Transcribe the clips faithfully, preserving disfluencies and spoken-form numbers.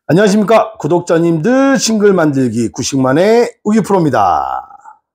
안녕하십니까 구독자님들. 싱글 만들기 구십만의 우기프로입니다.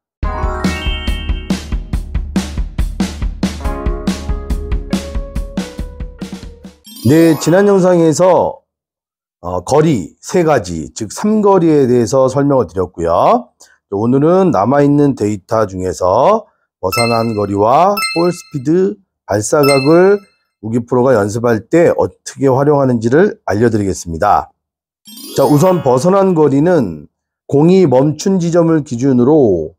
네, 지난 영상에서 어, 거리 세 가지, 즉 삼거리에 대해서 설명을 드렸고요. 오늘은 남아있는 데이터 중에서 벗어난 거리와 볼 스피드, 발사각을 우기프로가 연습할 때 어떻게 활용하는지를 알려드리겠습니다. 자, 우선 벗어난 거리는 공이 멈춘 지점을 기준으로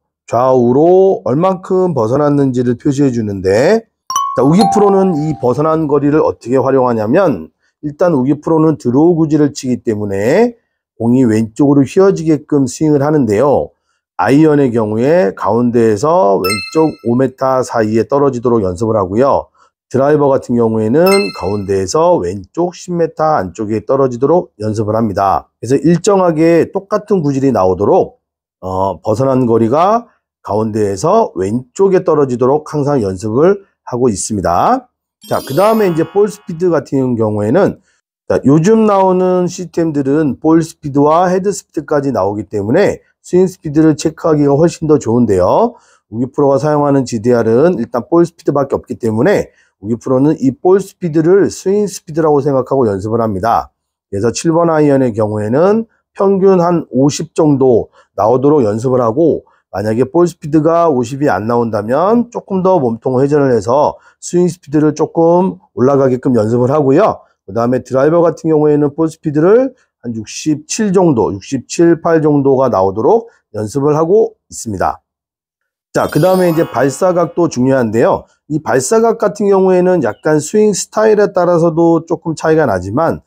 좌우로 얼만큼 벗어났는지를 표시해 주는데, 자, 우기프로는 이 벗어난 거리를 어떻게 활용하냐면, 일단 우기프로는 드로우 구질을 치기 때문에 공이 왼쪽으로 휘어지게끔 스윙을 하는데요. 아이언의 경우에 가운데에서 왼쪽 오 미터 사이에 떨어지도록 연습을 하고요. 드라이버 같은 경우에는 가운데에서 왼쪽 십 미터 안쪽에 떨어지도록 연습을 합니다. 그래서 일정하게 똑같은 구질이 나오도록 어, 벗어난 거리가 가운데에서 왼쪽에 떨어지도록 항상 연습을 하고 있습니다. 자, 그 다음에 이제 볼 스피드 같은 경우에는, 자, 요즘 나오는 시스템들은 볼 스피드와 헤드 스피드까지 나오기 때문에 스윙 스피드를 체크하기가 훨씬 더 좋은데요. 우기프로가 사용하는 지디알은 일단 볼 스피드밖에 없기 때문에 우기프로는 이 볼 스피드를 스윙 스피드라고 생각하고 연습을 합니다. 그래서 칠 번 아이언의 경우에는 평균 한 오십 정도 나오도록 연습을 하고, 만약에 볼 스피드가 오십이 안 나온다면 조금 더 몸통 회전을 해서 스윙 스피드를 조금 올라가게끔 연습을 하고요. 그 다음에 드라이버 같은 경우에는 볼 스피드를 한 육십칠 정도, 육십칠, 팔 정도가 나오도록 연습을 하고 있습니다. 자, 그 다음에 이제 발사각도 중요한데요. 이 발사각 같은 경우에는 약간 스윙 스타일에 따라서도 조금 차이가 나지만,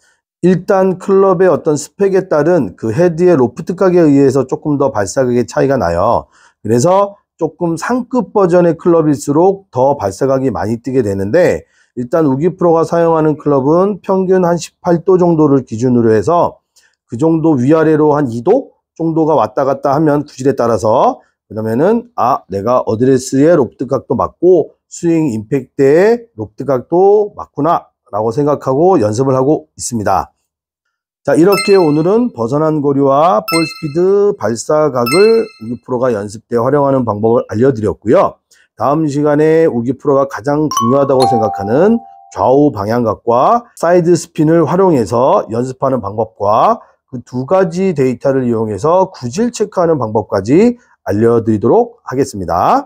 일단 클럽의 어떤 스펙에 따른 그 헤드의 로프트 각에 의해서 조금 더 발사각의 차이가 나요. 그래서 조금 상급 버전의 클럽일수록 더 발사각이 많이 뜨게 되는데, 일단 우기프로가 사용하는 클럽은 평균 한 십팔 도 정도를 기준으로 해서 그 정도 위아래로 한 이 도 정도가 왔다 갔다 하면 구질에 따라서, 그러면은 아, 내가 어드레스의 로프트 각도 맞고 스윙 임팩트의 로프트 각도 맞구나 라고 생각하고 연습을 하고 있습니다. 자, 이렇게 오늘은 벗어난 거리와 볼 스피드, 발사각을 우기프로가 연습 때 활용하는 방법을 알려드렸고요. 다음 시간에 우기프로가 가장 중요하다고 생각하는 좌우 방향각과 사이드 스핀을 활용해서 연습하는 방법과 그 두 가지 데이터를 이용해서 구질 체크하는 방법까지 알려드리도록 하겠습니다.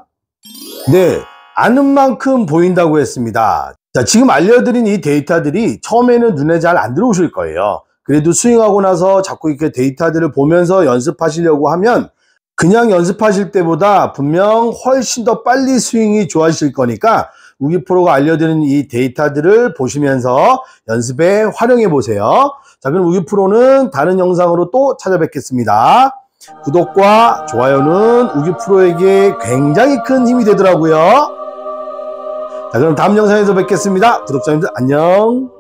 네, 아는 만큼 보인다고 했습니다. 자, 지금 알려드린 이 데이터들이 처음에는 눈에 잘 안 들어오실 거예요. 그래도 스윙하고 나서 자꾸 이렇게 데이터들을 보면서 연습하시려고 하면 그냥 연습하실 때보다 분명 훨씬 더 빨리 스윙이 좋아지실 거니까 우기프로가 알려드린 이 데이터들을 보시면서 연습에 활용해 보세요. 자, 그럼 우기프로는 다른 영상으로 또 찾아뵙겠습니다. 구독과 좋아요는 우기프로에게 굉장히 큰 힘이 되더라고요. 자, 그럼 다음 영상에서 뵙겠습니다. 구독자님들 안녕.